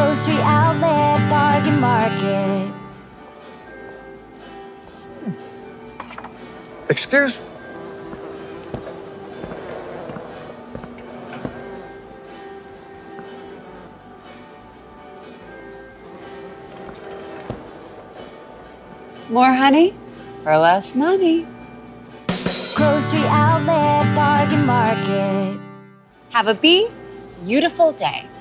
Grocery outlet, bargain market. Excuse? More honey for less money. Grocery outlet, bargain market. Have a beautiful day.